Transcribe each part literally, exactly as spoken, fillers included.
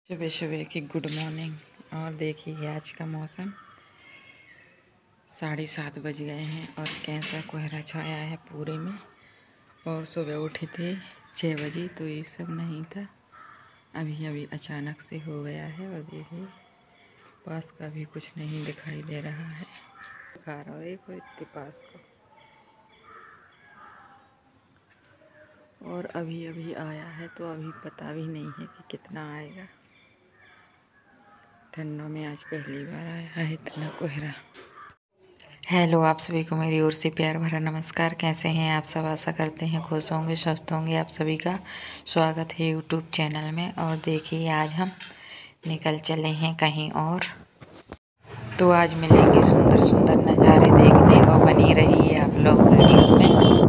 सुबह सुबह की गुड मॉर्निंग। और देखिए आज का मौसम साढ़े सात बज गए हैं और कैसा कोहरा छाया है पूरे में। और सुबह उठे थे छः बजे तो ये सब नहीं था, अभी अभी अचानक से हो गया है। और देखिए पास का भी कुछ नहीं दिखाई दे रहा है, दिखा रहा देखो इतने पास को। और अभी अभी आया है तो अभी पता भी नहीं है कि कितना आएगा। ठंडों में आज पहली बार आया है इतना कोहरा। हेलो, आप सभी को मेरी ओर से प्यार भरा नमस्कार। कैसे हैं आप सब? आशा करते हैं खुश होंगे, स्वस्थ होंगे। आप सभी का स्वागत है यूट्यूब चैनल में। और देखिए आज हम निकल चले हैं कहीं और, तो आज मिलेंगे सुंदर सुंदर नज़ारे देखने। और बनी रहिए आप लोग वीडियो में।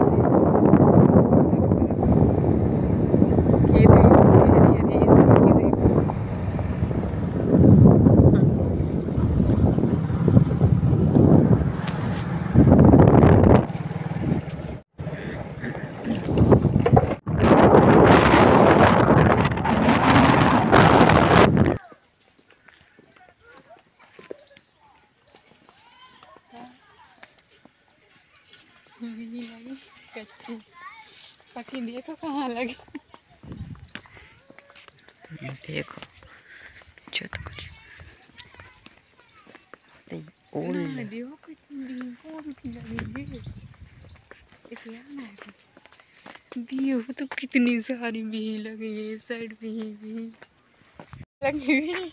लगी कच्ची पकी, देखो कहाँ लगी। देखो जो तो कुछ देखो कुछ दियो तो कितनी सारी भी लगी है, इस साइड भी भी लगी हुई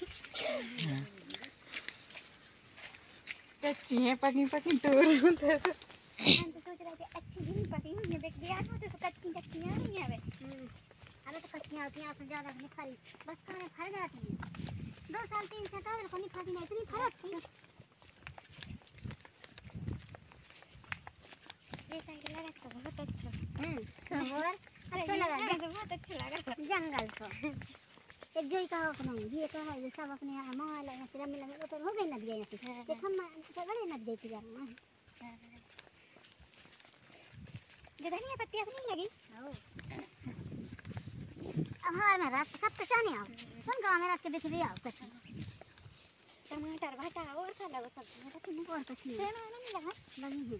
कच्ची है, पकी पकी तोड़ अच्छी भी नहीं पकी हुई है। देख दिया तो कच्ची कच्ची नहीं है वे। अरे तो कच्चियां होती हैं, उससे ज़्यादा नहीं खरी, बस खाने फल जाती हैं। दो साल तीन साल तक को नहीं खाती नहीं, इतनी फर्क थी। ये साइड लगा तो बहुत अच्छा। हम्म और अच्छा लगा, मुझे बहुत अच्छा लगा। जंगल से एक जोई का अपना ये तो है, ये सब अपने यहाँ माँ लगे फिर मिला में तो हो गई नदी है यहाँ से। हम बड़े नदी देखी जा रहे हैं। धनिया पत्ती अपनी लगी हमारे में रात सब कुछ आने आओ तुम गाँव में रात के बिखरे आओ कुछ टमाटर भाटा और सा लगो सब मेरा और कुछ नहीं नहीं लगा लगी है।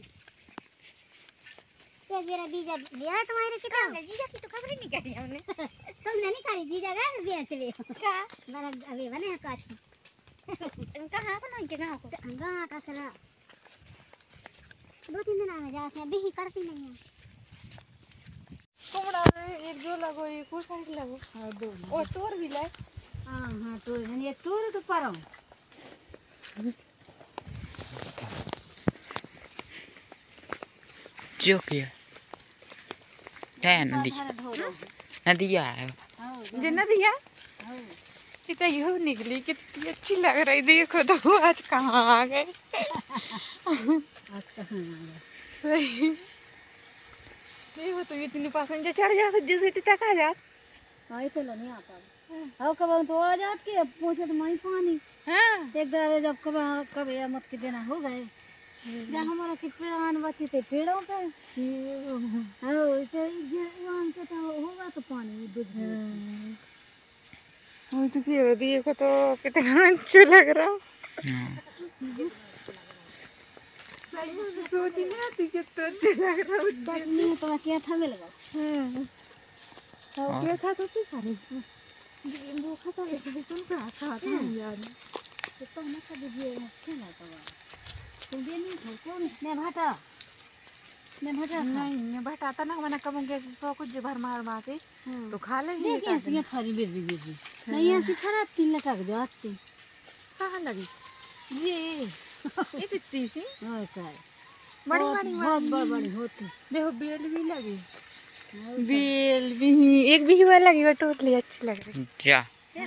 ये मेरा बीजा लिया है तुम्हारे किताब में, जीजा की तो खबर ही नहीं करी हमने। तुमने नहीं करी, जीजा गए बेच ले का बड़ा अभी बने हैं काट कहाँ बनाई के गाँव को गाँव का सला दो तीन दिन में जाते हैं, बिही करती नहीं है। कोमड़ा एक जो लगो एक वो साइड लगो। हां दो और तोर भी लाए। हां हां तोर ये तोर तो पारो जो किया है नदी नदिया है जे नदिया कितना यू निकली, कितनी अच्छी लग रही। देखो तो आज कहाँ आ गए। आज कहाँ आ गए सही देखो तो इतनी पैसेंजर चढ़ जाते जैसे इतनी तक आ जात। हाँ चलो नहीं आ पाओ हाँ कब तो आ जात के पहुँचे तो वहीं पानी। हाँ एक दर जब कब कब या मत के देना हो गए जहाँ हमारा कि पेड़ान बची थे पेड़ों पे हाँ तो वहाँ के तो होगा तो पानी डूब वो तो क्या देखो तो कितना अच्छा लग रहा। सोच नहीं आती कितना अच्छा लग रहा है। नहीं तो क्या था मिल गया हाँ क्या था तो सीखा नहीं वो खाता है तुम क्या खाता है यार तो ना कभी ये खेला तो तुम भी नहीं खा कौन मैं भाटा मैं भाटा नहीं मैं भाटा ना मैंने कब कैसे सौ कुछ भर मार मार के तो खा ले। देखिए ऐसी खरी बिजी बिजी नहीं ऐसी खरा तीन लटक जाती कहाँ लगी ये ये कितनी सी और क्या बड़ी बड़ी बहुत बड़ी बड़ी होती। देखो बेल भी लगी, बेल भी एक भी हुआ लगी, वो टोटली अच्छी लग रही क्या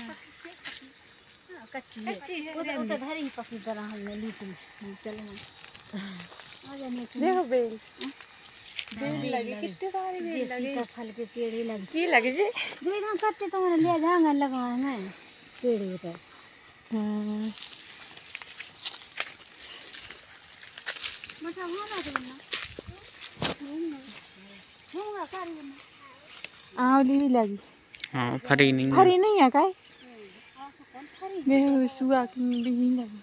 कच्ची कच्ची है वो तो उधर धरी ही पकी तरह हमने ली थी। चलो आ जाने देखो बेल बेल लगी, कितने सारे बेल लगे। का फल के पेड़ ही लगे की लगे जी जो इधर कच्चे तो मैंने ले जाऊंगा लगाए मैं पेड़ उधर। हम्म मठा होना तो ना होगा कारी आंवली भी लगी। हाँ फरी नहीं फरी नहीं है काय मैं सुआ की भी लगी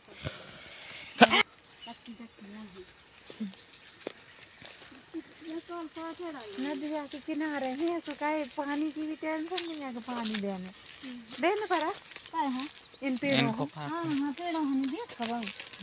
नदिया के किनारे हैं तो काहे पानी की भी टेंशन नहीं है कि पानी देने देने पड़ा काय है इन पेड़ों को हां हां पेड़ों हने देख खबा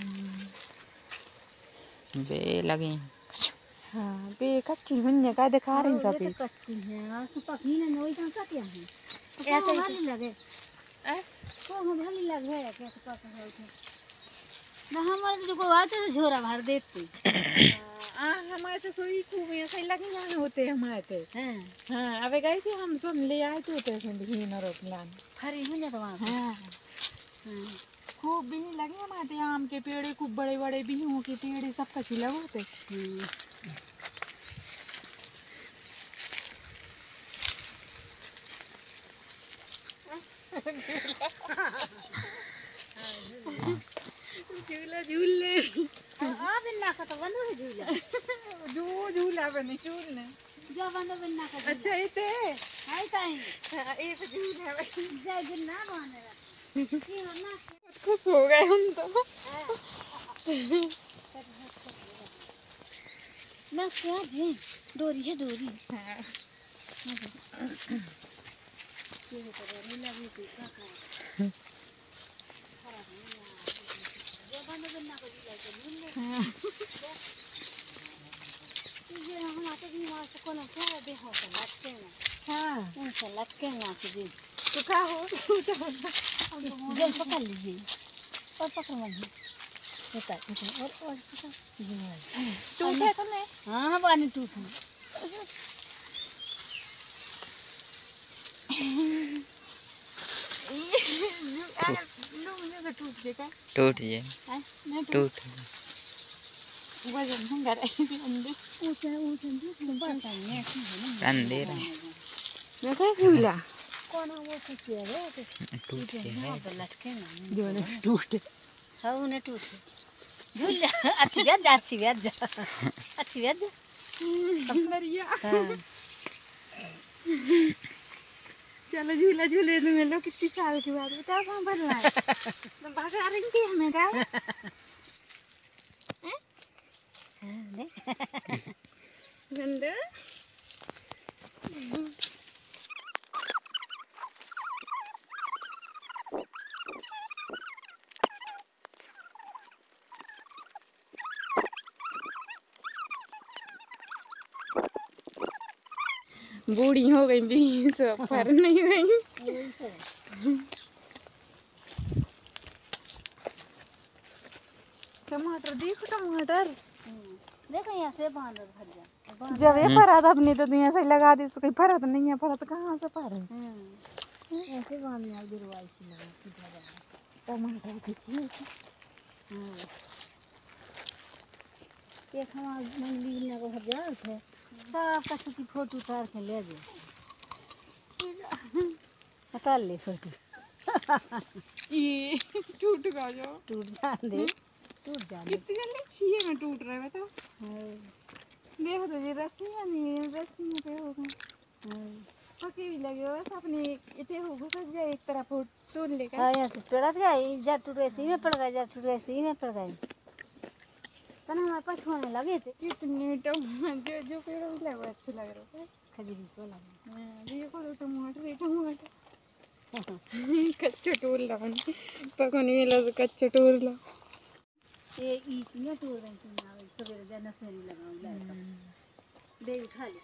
बे लगी हाँ बे कच्ची हुन्ने का दिखा रही सब ये तो कच्ची है और सब पकनी ने नोई का क्या है ऐसे ही लगे ए को हम भली लगे कैसे पक है उठे ना हमारे जो को आते तो झोरा भर देते आ हमारे तो सोई खूब ऐसे लगी यहाँ होते हमारे थे हैं हाँ अबे गए थे हम सब ले आए थे उधर से भी न रोक लान फरी हुने तो वहां हाँ खूब भी लगे हमारे आम के पेड़ खूब बड़े बड़े बिहू के पेड़ सब कछु लगे होते झूला झूल ले आ बिन्ना का तो बंद है झूला जो झूला बने झूलने जो बंद बिन्ना का अच्छा इते हाय ताई एक झूल है जय बिन्ना बने की हम ना खुश हो गए हम तो ना क्या है डोरी है डोरी हाँ ये तो डोरी लगी थी का का जो बंद बिन्ना को झूला के मिलने ये हम आते भी वहां से कोना क्या दे हो तो लगते ना हाँ उनसे लगते ना से जी तो क्या हो जल पकड़ लीजिए और पकड़ लीजिए होता है और और टूटे तुमने हाँ हाँ पानी टूट टूट गए टूट गए टूट वजन हम करे अंदर ऊंचे ऊंचे बात है अंधेर मैं क्या झूला कौन वो से किया रे टूट गए यहाँ पे लटके ना जो ने टूटे हाँ उन्हें टूटे झूल जा अच्छी बैठ जा अच्छी बैठ जा अच्छी बैठ जा नरिया हाँ चलो झूला झूले तो मिलो कितनी साल की बात बताओ कहाँ पर लाए तो बाहर रही थी हमें क्या गंदा बूढ़ी हो गई बीस पर नहीं गई टमाटर देखो टमाटर देखो यहाँ से बांधर भर जा जब ये फरत अपनी तो दुनिया से लगा दी उसको फरत नहीं है फरत कहाँ से पर ऐसे बांधने आ गिरवाई से लगा सीधा जा टमाटर देखिए एक हमारे मंदिर में को हजार थे सब कछु की फोटो उतार के ले जा उतार ले फोटो ये टूट गया जो टूट जान दे टूट जान दे कितनी जल्दी छीए में टूट रहा है बताओ देखो तो ये रस्सी है नहीं रस्सी में पे होगा पके भी लगे हो बस अपने इतने हो घुस जाए एक तरफ हो चोर लेकर हाँ यहाँ से पेड़ा गया जा टूट ऐसे ही में पड़ गया जा टूट ऐसे ही में पड़ गया तब हमारे पास होने लगे थे कितने टमाटर जो जो पेड़ उगला वो अच्छे लग रहे हैं खजूरी को लगे ये को टमाटर ये टमाटर कच्चा टोल ला पकने में लग कच्चा टोल ला ये इतने टूट रही थी ना सवेरे जाना से नहीं लगा उला दे उठा ले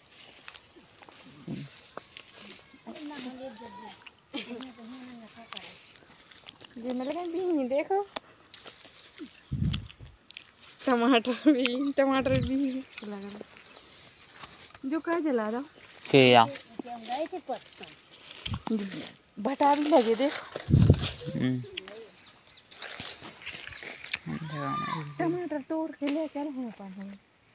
ना ले जब जो न लगा भी देखो टमाटर भी टमाटर भी लग रहा जो क्या जला रहा क्या क्या गए थे पत्ता भटा भी लगे देखो टमाटर तोड़ के ले चल है पानी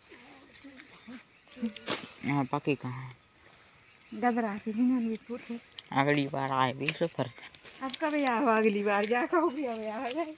यहाँ पकी कहाँ गदरा से भी नहीं फूट अगली बार आए भी सफर अब कभी आओ अगली बार जा कहोगी अब आ जाए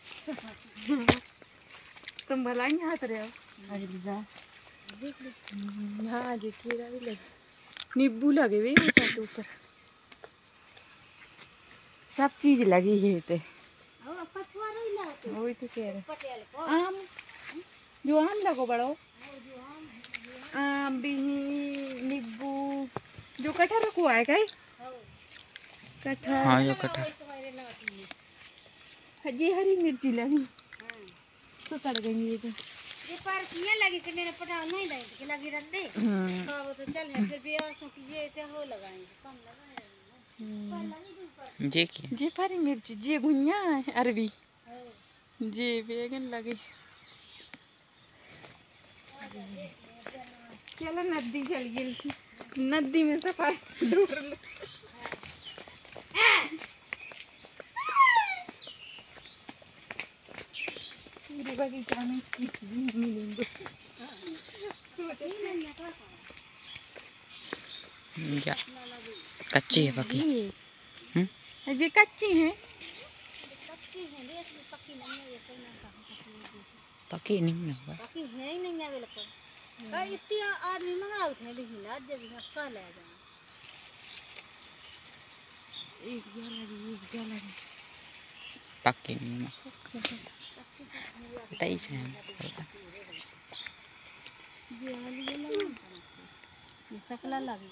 तुम भला ही हाथ रहे हो अगली बार हाँ जी खीरा भी लगे नींबू लगे हुए उस ऊपर सब चीज लगी है ते और कछुआ रही ना होते वही तो कह रहे पटेल को आम जो आम लगो बड़ो और जो हम आम भी नींबू जो कटहल को है कई कटहल हाँ जो कटहल तुम्हारे लगाती है जी हरी मिर्ची लगी हां तो तड़ गई ये तो ये पर किया लगी से मेरे पटा नहीं दे के लगी रख दे हम्म तो वो तो चल है फिर भी आसों की ये तो हो लगाएंगे कम लगाएंगे जी की जी हरी मिर्ची जी गुनिया अरबी हां जी बैगन लगे चलो नदी चल गई नदी में सफाई डूर लो पूरे बगीचा में किसी भी नहीं मिलेंगे जा कच्ची है पकी हम्म ये कच्ची है पक्की है देख ली पक्की नहीं है ये कोई ना कहा पकी नहीं है बा। पक्की है ही नहीं है बिल्कुल पर इतनी आदमी मंगाओ थे लेकिन आज जब कह ले जा एक जा लगी एक जा लगी पकी नहीं है बताइए से ये वाली ये लगा ये सकला लगी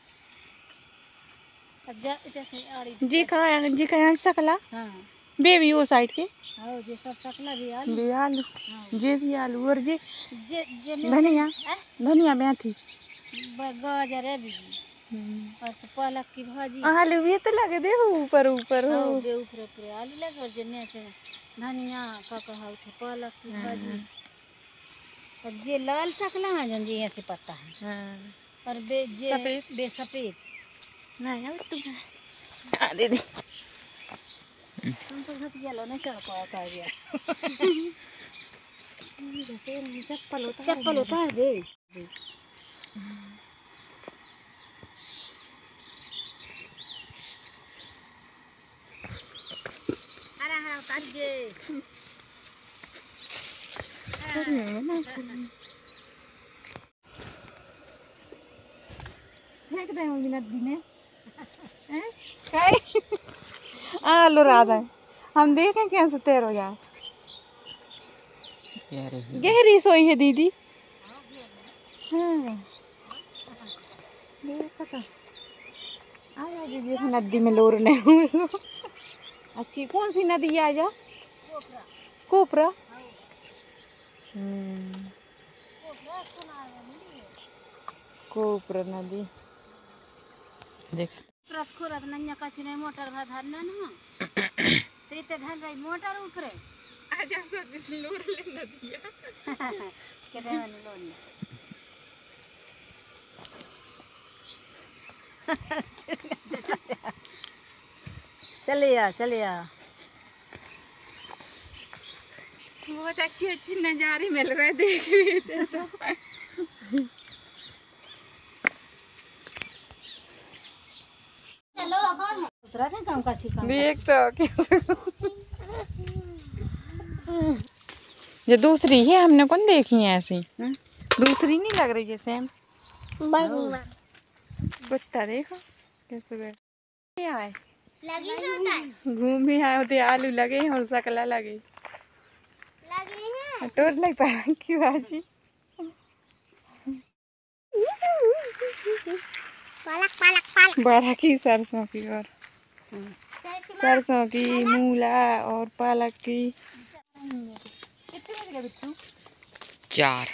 अब जा जैसे आड़ी जी कहाँ जी कहाँ सकला हां बेबी वो साइड के और ये सब सकला भी आलू भी आलू जे भी आलू और जे जे जे धनिया धनिया मेथी गाजर है भी और से पालक की भाजी आलू भी तो लगे दे ऊपर ऊपर हो हाँ बे ऊपर ऊपर आलू लगे और जने से धनिया का कहा थे पालक की भाजी और जे लाल सकला है जन जी ऐसे पत्ता है हाँ और बे जे सफेद। बे सफेद नहीं अब तुम आ दे दे तुम तो घट गया लो नहीं चढ़ पाता है गया चप्पल होता चप्पल उतार दे हरा हरा उतार दे फेंक दे होंगी नदी में हैं काय आलू राधा हम देखें कैसे तैरो यार यार गहरी सोई है दीदी हाँ देखा था आया दीदी नदी में लोरने हूँ अच्छी कौन सी नदी है आजा कोपरा हम्म कोपरा नदी देख प्रत खुरत नन्या कछु नहीं मोटर भा धरना ना सीते धर गई मोटर ऊपरे आजा सब लोर ले नदी के दे वाली लोन चलिए चलिए बहुत अच्छी अच्छी नज़ारे मिल रहे देख तो उतरा थे काम का सिखा देख तो कैसे ये दूसरी है हमने कौन देखी है ऐसी दूसरी नहीं लग रही जैसे हम बत्ता देखो कैसे बैठ आए लगी होता है घूम भी आए होते आलू लगे हैं और सकला लगे लगी है टोर लग पाया क्यों आजी पालक पालक पालक बड़ा की सरसों की और सरसों की मूला और पालक की कितने लगे बिट्टू चार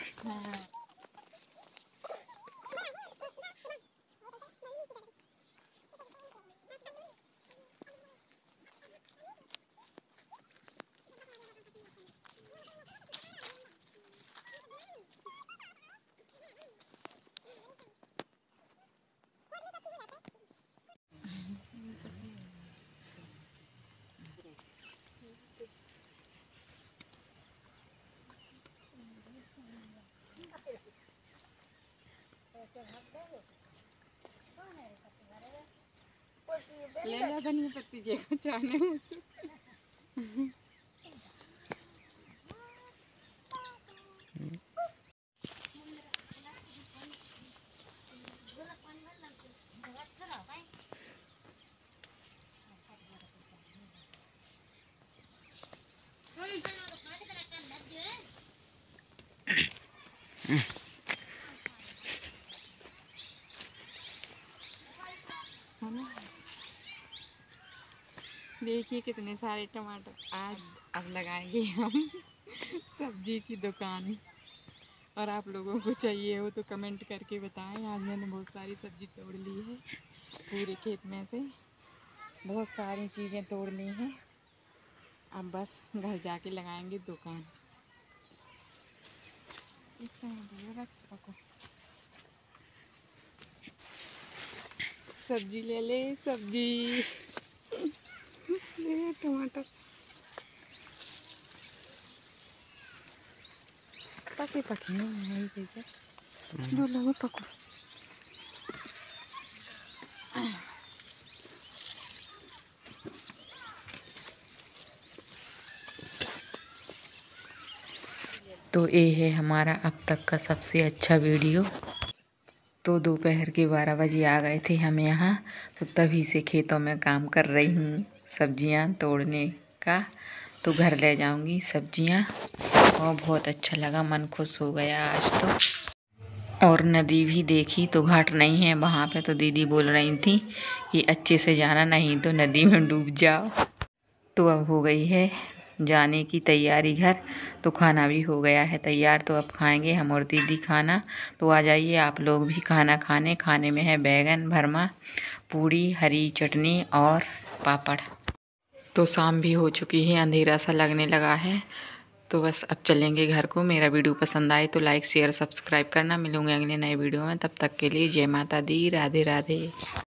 ले ला धनिया पत्ती जे चाने मुझसे देखिए कितने सारे टमाटर आज अब लगाएंगे हम सब्जी की दुकान। और आप लोगों को चाहिए हो तो कमेंट करके बताएं। आज मैंने बहुत सारी सब्जी तोड़ ली है पूरे खेत में से, बहुत सारी चीज़ें तोड़ ली हैं। अब बस घर जाके लगाएंगे दुकान। सब्जी ले ले सब्जी ले टमाटर पके पके नहीं है दो लोगों पको। तो ये है हमारा अब तक का सबसे अच्छा वीडियो। तो दोपहर के बारह बजे आ गए थे हम यहाँ, तो तभी से खेतों में काम कर रही हूँ सब्जियाँ तोड़ने का। तो घर ले जाऊँगी सब्जियाँ और बहुत अच्छा लगा, मन खुश हो गया आज तो। और नदी भी देखी तो घाट नहीं है वहाँ पे, तो दीदी बोल रही थी कि अच्छे से जाना नहीं तो नदी में डूब जाओ। तो अब हो गई है जाने की तैयारी घर, तो खाना भी हो गया है तैयार। तो अब खाएंगे हम और दीदी खाना। तो आ जाइए आप लोग भी खाना खाने। खाने में है बैगन भरमा, पूड़ी, हरी चटनी और पापड़। तो शाम भी हो चुकी है, अंधेरा सा लगने लगा है। तो बस अब चलेंगे घर को। मेरा वीडियो पसंद आए तो लाइक शेयर सब्सक्राइब करना। मिलूंगे अगले नए वीडियो में, तब तक के लिए जय माता दी, राधे राधे।